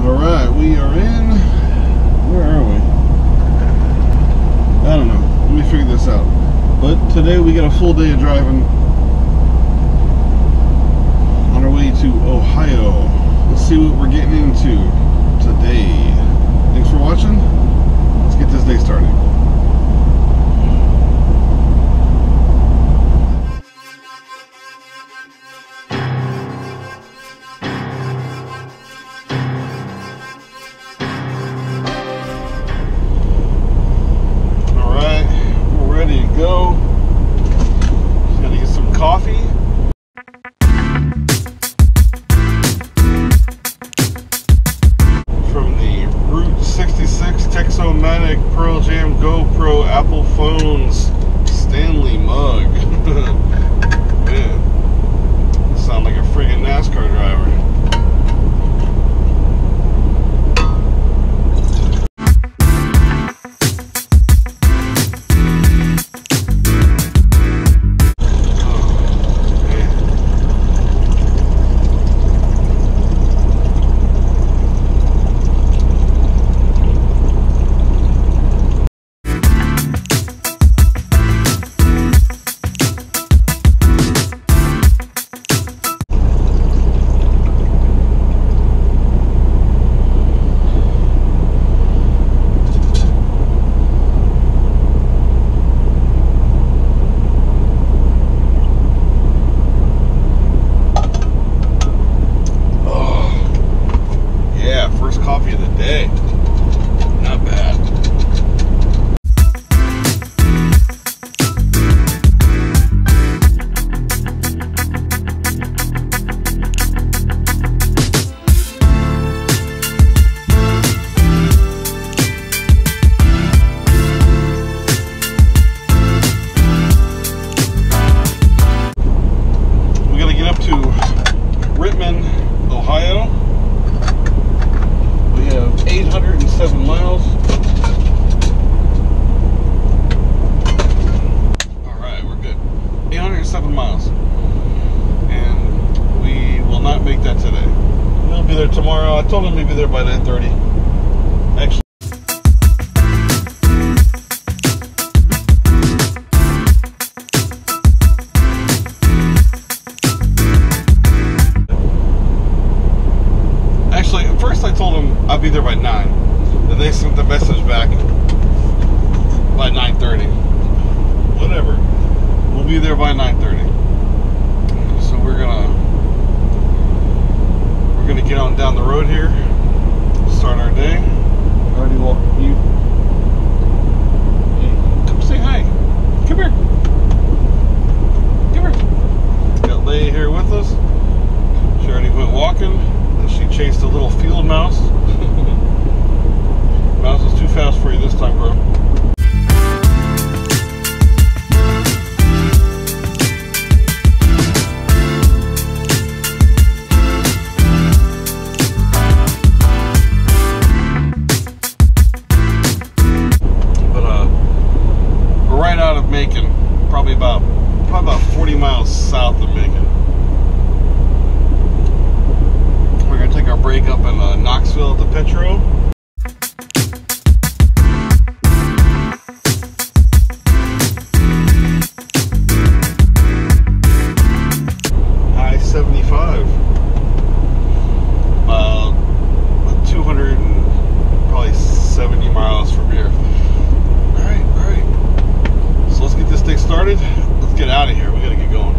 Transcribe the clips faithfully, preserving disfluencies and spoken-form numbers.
Alright, we are in. Where are we? I don't know. Let me figure this out. But today we got a full day of driving on our way to Ohio. Let's see what we're getting into today. Thanks for watching. Let's get this day started. Go. Just gotta get some coffee. From the Route sixty-six Texomatic Pearl Jam GoPro Apple phones Stanley mug. Man, sound like a friggin' NASCAR driver. Coffee of the day. Not bad. We gotta get up to Rittman, Ohio. eight hundred seven miles. Alright, we're good. eight hundred seven miles. And we will not make that today. We'll be there tomorrow. I told him we'd be there by nine thirty. Actually, Actually, at first I told him I'll be there by nine. Then they sent the message back by nine thirty. Whatever. We'll be there by nine thirty. So we're gonna we're gonna get on down the road here. Start our day. Already walk you. Hey, come say hi. Come here. Come here. Got Leia here with us. She already went walking. She chased a little field mouse. Mouse is too fast for you this time, bro. But uh, we're right out of Macon, probably about probably about forty miles south of Macon. We're going to take our break up in uh, Knoxville at the Petro. I seventy-five. About two hundred and probably seventy miles from here. Alright, alright. So let's get this thing started. Let's get out of here. We got to get going.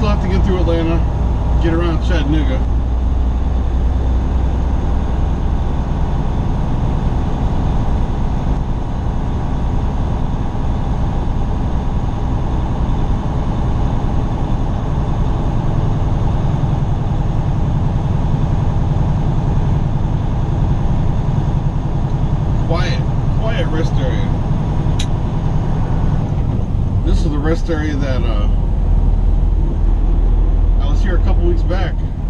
still have to get through Atlanta, get around Chattanooga. Quiet, quiet rest area. This is the rest area that uh, I was here a couple weeks back.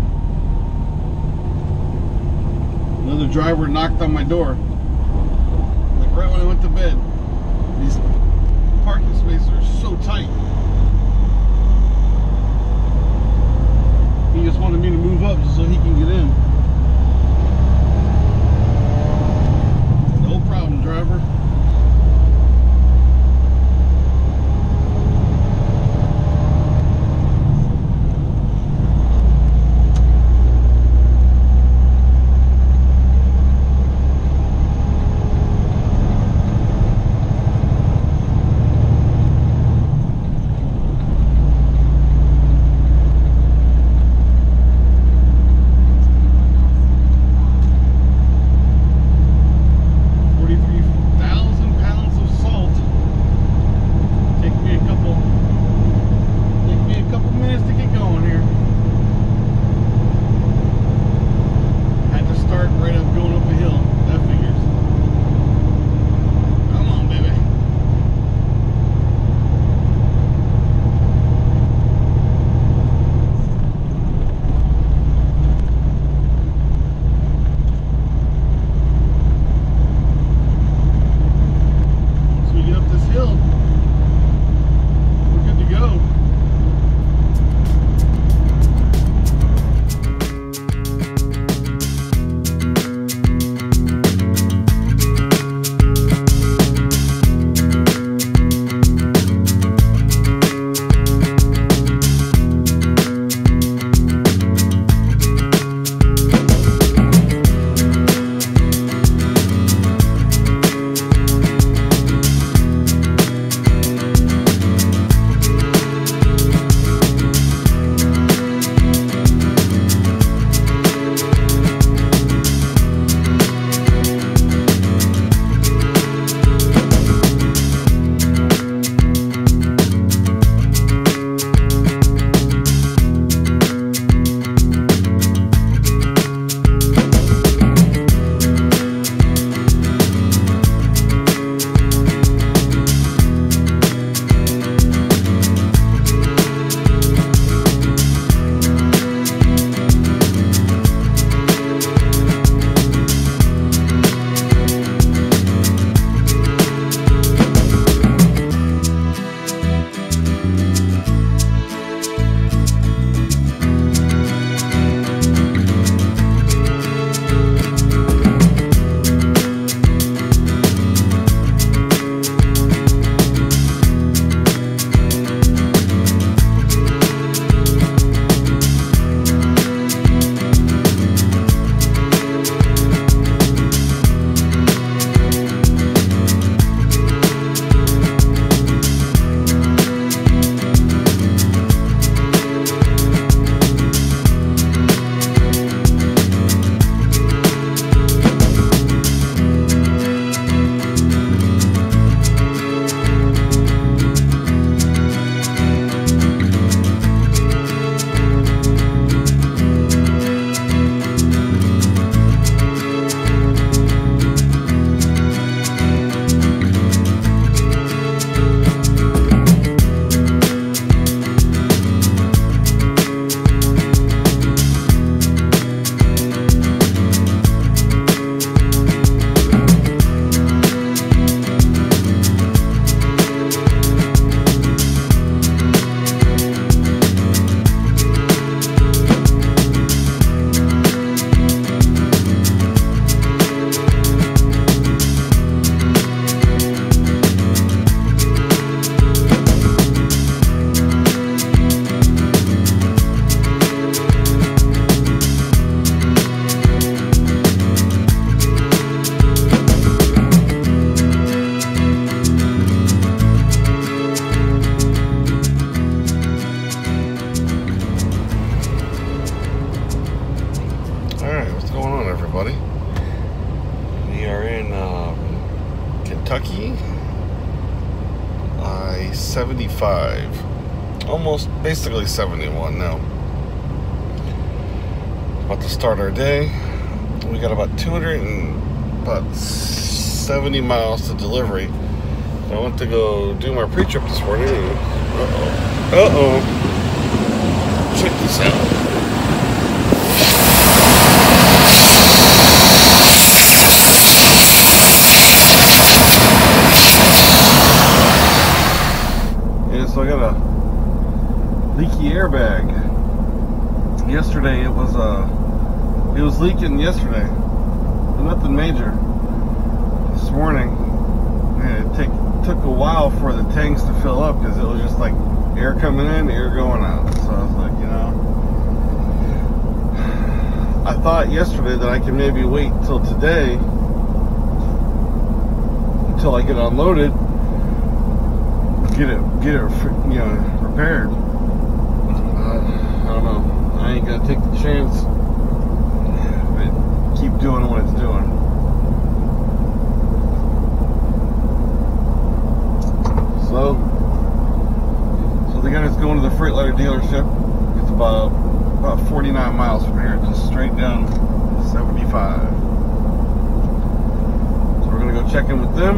Another driver knocked on my door, like right when I went to bed. These parking spaces are so tight. He just wanted me to move up just so he can get in. No problem, driver. Kentucky, I seventy-five, almost basically seventy-one now. About to start our day. We got about two hundred and about seventy miles to delivery. I went to go do my pre-trip this morning. Uh-oh. Uh-oh. Check this out. Yeah, so I got a leaky airbag. Yesterday it was uh it was leaking yesterday, but nothing major. This morning, man, it take, took a while for the tanks to fill up because it was just like air coming in, air going out. So I was like, you know, I thought yesterday that I could maybe wait till today until I get unloaded, get it, get it, you know, repaired. Uh, I don't know. I ain't gonna take the chance. But keep doing what it's doing. So, so the guy that's going to the Freightliner dealership, it's about about forty-nine miles from here, just straight down seventy-five. So we're gonna go check in with them.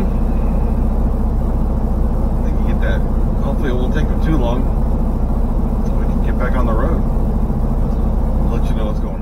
They can get that. Hopefully, it won't take them too long, so we can get back on the road. I'll let you know what's going on.